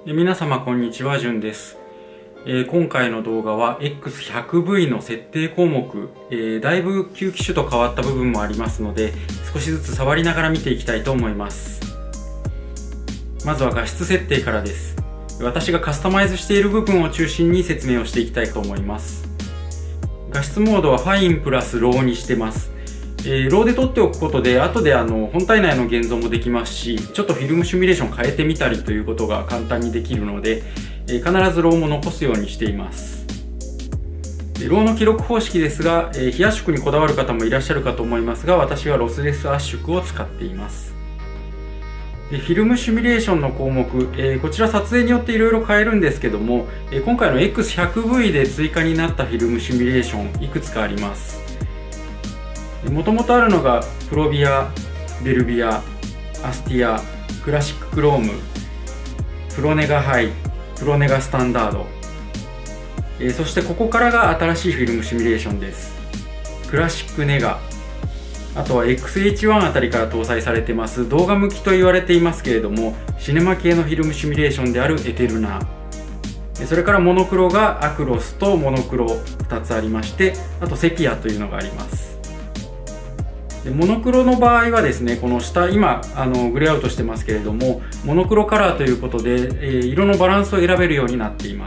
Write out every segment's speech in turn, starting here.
皆様こんにちは、じゅんです。今回の動画は X100V の設定項目、だいぶ旧機種と変わった部分もありますので、少しずつ触りながら見ていきたいと思います。まずは画質設定からです。私がカスタマイズしている部分を中心に説明をしていきたいと思います。画質モードはファインプラスローにしてます。ローで撮っておくことで後で本体内の現像もできますし、ちょっとフィルムシミュレーション変えてみたりということが簡単にできるので、必ずローも残すようにしています。ローの記録方式ですが、非圧縮にこだわる方もいらっしゃるかと思いますが、私はロスレス圧縮を使っています。フィルムシミュレーションの項目、こちら撮影によっていろいろ変えるんですけども、今回の X100V で追加になったフィルムシミュレーションいくつかあります。もともとあるのがプロビア、ベルビア、アスティア、クラシッククローム、プロネガハイ、プロネガスタンダード、そしてここからが新しいフィルムシミュレーションです。クラシックネガ、あとは XH1 あたりから搭載されてます動画向きと言われていますけれども、シネマ系のフィルムシミュレーションであるエテルナ、それからモノクロがアクロスとモノクロ2つありまして、あとセピアというのがあります。モノクロの場合はですね、この下今グレーアウトしてますけれども、モノクロカラーということで、色のバランスを選べるようになっています。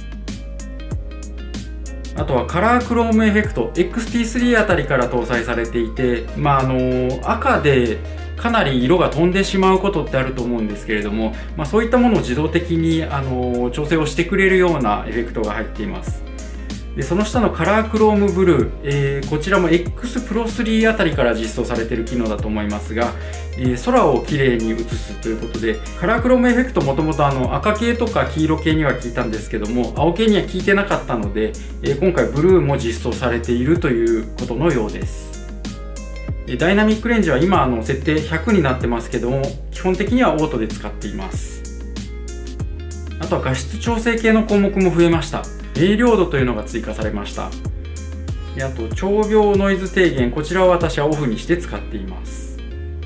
あとはカラークロームエフェクト XT3 あたりから搭載されていて、赤でかなり色が飛んでしまうことってあると思うんですけれども、そういったものを自動的に調整をしてくれるようなエフェクトが入っています。でその下のカラークロームブルー、こちらも X Pro 3あたりから実装されている機能だと思いますが、空をきれいに映すということで、カラークロームエフェクトもともと赤系とか黄色系には効いたんですけども、青系には効いてなかったので、今回ブルーも実装されているということのようです。ダイナミックレンジは今設定100になってますけども、基本的にはオートで使っています。あとは画質調整系の項目も増えました。明瞭度というのが追加されました。あと長秒ノイズ低減、こちらは私はオフにして使っています。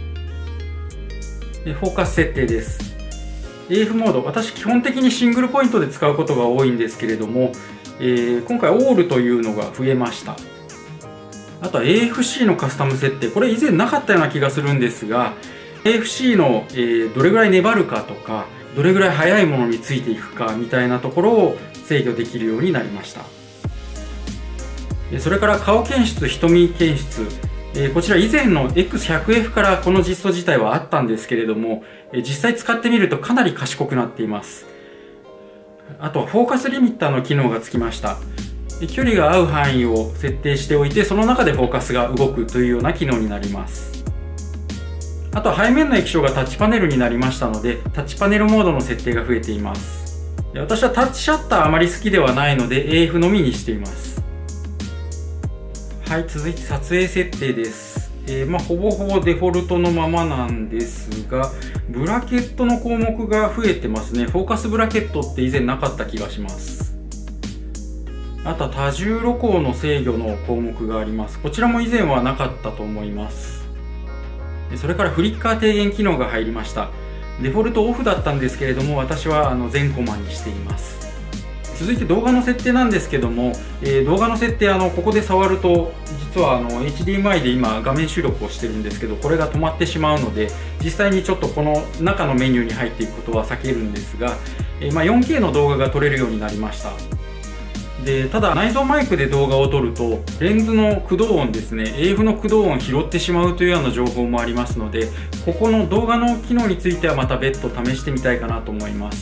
フォーカス設定です。 AF モード、私基本的にシングルポイントで使うことが多いんですけれども、今回オールというのが増えました。あとは AFC のカスタム設定、これ以前なかったような気がするんですが、 AFC の、どれぐらい粘るかとか、どれぐらい速いものについていくかみたいなところを制御できるようになりました。それから顔検出、瞳検出、こちら以前の X100F からこの実装自体はあったんですけれども、実際使ってみるとかなり賢くなっています。あとはフォーカスリミッターの機能がつきました。距離が合う範囲を設定しておいて、その中でフォーカスが動くというような機能になります。あとは背面の液晶がタッチパネルになりましたので、タッチパネルモードの設定が増えています。私はタッチシャッターあまり好きではないので AF のみにしています。はい、続いて撮影設定です。ほぼほぼデフォルトのままなんですが、ブラケットの項目が増えてますね。フォーカスブラケットって以前なかった気がします。あとは多重露光の制御の項目があります。こちらも以前はなかったと思います。それからフリッカー低減機能が入りました。デフォルトオフだったんですけれども、私は全コマにしています。続いて動画の設定なんですけども、動画の設定ここで触ると実はHDMI で今画面収録をしてるんですけど、これが止まってしまうので、実際にちょっとこの中のメニューに入っていくことは避けるんですが、4K の動画が撮れるようになりました。でただ内蔵マイクで動画を撮るとレンズの駆動音ですね、 AF の駆動音を拾ってしまうというような情報もありますので、ここの動画の機能についてはまた別途試してみたいかなと思います。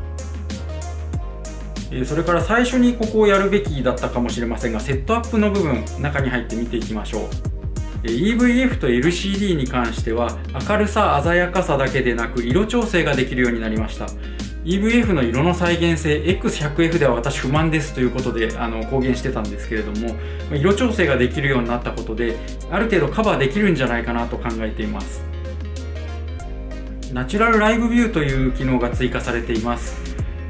それから最初にここをやるべきだったかもしれませんが、セットアップの部分中に入って見ていきましょう。EVF と LCD に関しては明るさ、鮮やかさだけでなく色調整ができるようになりました。EVF の色の再現性 X100F では私不満ですということで公言してたんですけれども、色調整ができるようになったことである程度カバーできるんじゃないかなと考えています。ナチュラルライブビューという機能が追加されています。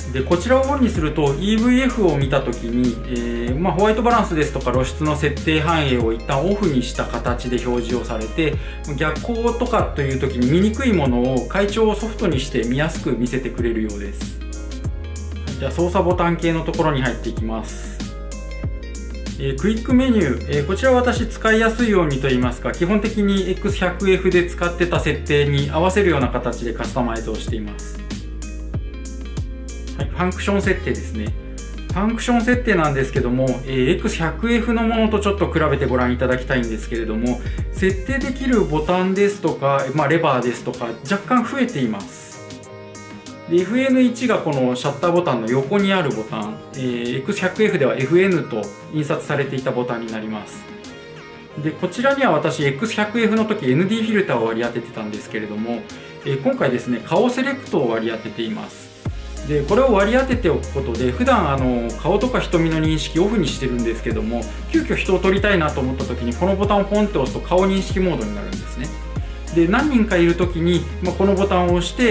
でこちらをオンにすると EVF を見た時に、ホワイトバランスですとか露出の設定範囲を一旦オフにした形で表示をされて、逆光とかという時に見にくいものを階調をソフトにして見やすく見せてくれるようです。じゃあ操作ボタン系のところに入っていきます。クイックメニュー、こちらは私使いやすいようにと言いますか、基本的に X100F で使ってた設定に合わせるような形でカスタマイズをしています。はい、ファンクション設定ですね。ファンクション設定なんですけども、X100F のものとちょっと比べてご覧いただきたいんですけれども、設定できるボタンですとか、レバーですとか若干増えています。で FN1 がこのシャッターボタンの横にあるボタン、X100F では FN と印刷されていたボタンになります。でこちらには私 X100F の時 ND フィルターを割り当ててたんですけれども、今回ですね顔セレクトを割り当てています。でこれを割り当てておくことで普段顔とか瞳の認識オフにしてるんですけども、急遽人を撮りたいなと思った時にこのボタンをポンって押すと顔認識モードになるんですね。で何人かいる時に、このボタンを押して、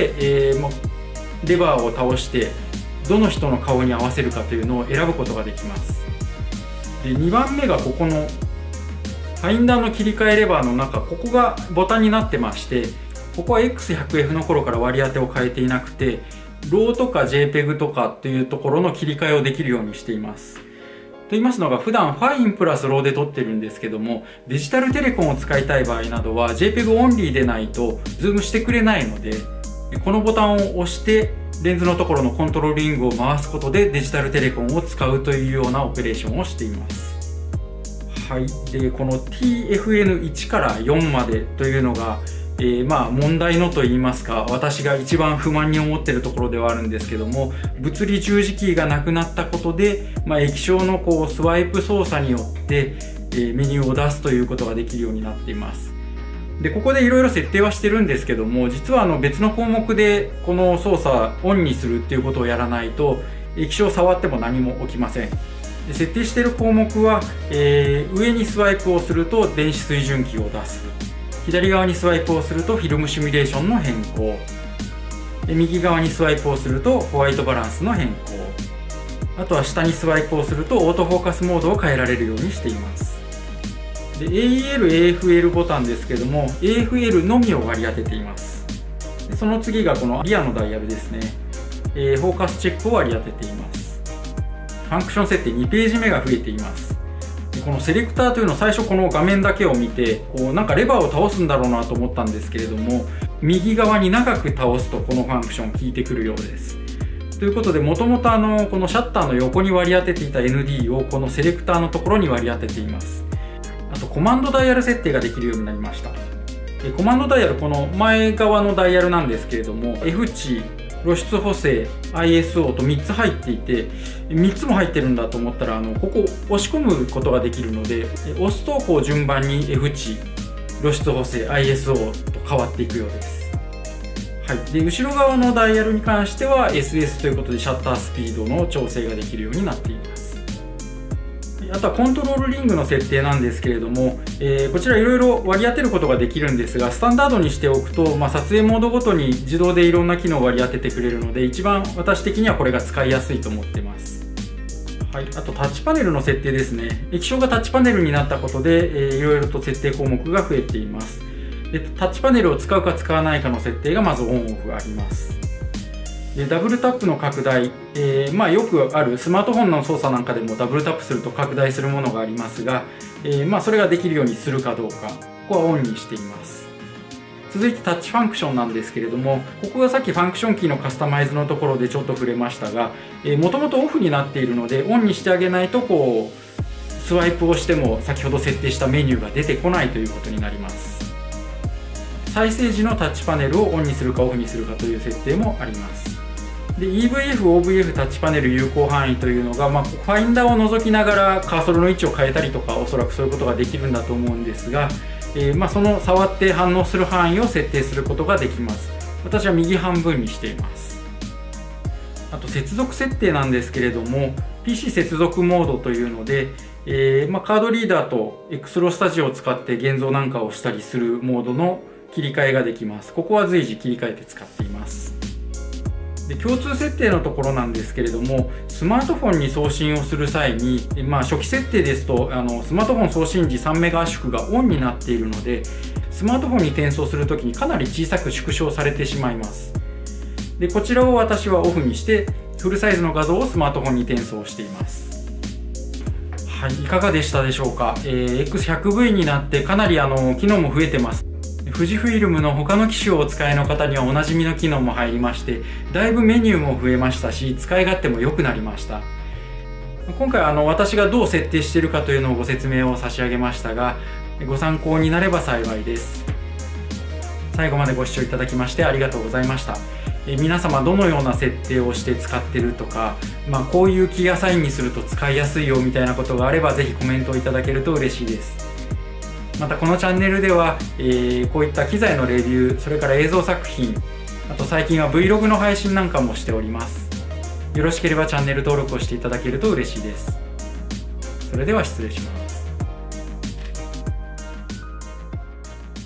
レバーを倒してどの人の顔に合わせるかというのを選ぶことができます。で2番目がここのファインダーの切り替えレバーの中、ここがボタンになってまして、ここは X100F の頃から割り当てを変えていなくて、RAW とか JPEG とかっていうところの切り替えをできるようにしています。と言いますのが、普段ファインプラス RAW で撮ってるんですけども、デジタルテレコンを使いたい場合などは JPEG オンリーでないとズームしてくれないので、このボタンを押してレンズのところのコントロールリングを回すことでデジタルテレコンを使うというようなオペレーションをしています。はい、でこの TFN1 から4までというのが、問題のと言いますか、私が一番不満に思っているところではあるんですけども、物理十字キーがなくなったことで、液晶のスワイプ操作によって、メニューを出すということができるようになっています。でここでいろいろ設定はしてるんですけども、実は別の項目でこの操作オンにするっていうことをやらないと液晶を触っても何も起きません。で設定している項目は、上にスワイプをすると電子水準器を出す、左側にスワイプをするとフィルムシミュレーションの変更で、右側にスワイプをするとホワイトバランスの変更、あとは下にスワイプをするとオートフォーカスモードを変えられるようにしています。で AEL、AFL ボタンですけども AFL のみを割り当てています。でその次がこのリアのダイヤルですね、フォーカスチェックを割り当てています。ファンクション設定2ページ目が増えています。でこのセレクターというのを最初この画面だけを見てなんかレバーを倒すんだろうなと思ったんですけれども、右側に長く倒すとこのファンクション効いてくるようです。ということで、もともとこのシャッターの横に割り当てていた ND をこのセレクターのところに割り当てています。あとコマンドダイヤル設定ができるようになりました。コマンドダイヤル、この前側のダイヤルなんですけれども、F 値、露出補正、ISO と3つ入っていて、3つも入ってるんだと思ったらここ押し込むことができるので、押すと順番に F 値、露出補正、ISO と変わっていくようです。はい、で後ろ側のダイヤルに関しては SS ということでシャッタースピードの調整ができるようになっています。あとはコントロールリングの設定なんですけれども、こちらいろいろ割り当てることができるんですが、スタンダードにしておくと、撮影モードごとに自動でいろんな機能を割り当ててくれるので、一番私的にはこれが使いやすいと思ってます。はい、あとタッチパネルの設定ですね。液晶がタッチパネルになったことで、いろいろと設定項目が増えています。でタッチパネルを使うか使わないかの設定がまずオンオフあります。でダブルタップの拡大、よくあるスマートフォンの操作なんかでもダブルタップすると拡大するものがありますが、それができるようにするかどうか、ここはオンにしています。続いてタッチファンクションなんですけれども、ここがさっきファンクションキーのカスタマイズのところでちょっと触れましたが、もともとオフになっているのでオンにしてあげないとスワイプをしても先ほど設定したメニューが出てこないということになります。再生時のタッチパネルをオンにするかオフにするかという設定もあります。で EVF、OVF タッチパネル有効範囲というのが、ファインダーを覗きながらカーソルの位置を変えたりとか、おそらくそういうことができるんだと思うんですが、その触って反応する範囲を設定することができます。私は右半分にしています。あと接続設定なんですけれども、 PC 接続モードというので、カードリーダーと XRO スタジオを使って現像なんかをしたりするモードの切り替えができます。ここは随時切り替えて使っています。 で共通設定のところなんですけれども、スマートフォンに送信をする際に、初期設定ですとスマートフォン送信時3メガ圧縮がオンになっているので、スマートフォンに転送するときにかなり小さく縮小されてしまいます。でこちらを私はオフにしてフルサイズの画像をスマートフォンに転送しています。はい、いかがでしたでしょうか。X100V になってかなり機能も増えてます。富士フィルムの他の機種をお使いの方にはおなじみの機能も入りまして、だいぶメニューも増えましたし、使い勝手も良くなりました。今回私がどう設定しているかというのをご説明を差し上げましたが、ご参考になれば幸いです。最後までご視聴いただきましてありがとうございました。皆様どのような設定をして使ってるとか、こういうキーアサインにすると使いやすいよみたいなことがあれば、ぜひコメントをいただけると嬉しいです。またこのチャンネルでは、こういった機材のレビュー、それから映像作品、あと最近は Vlog の配信なんかもしております。よろしければチャンネル登録をしていただけると嬉しいです。それでは失礼します。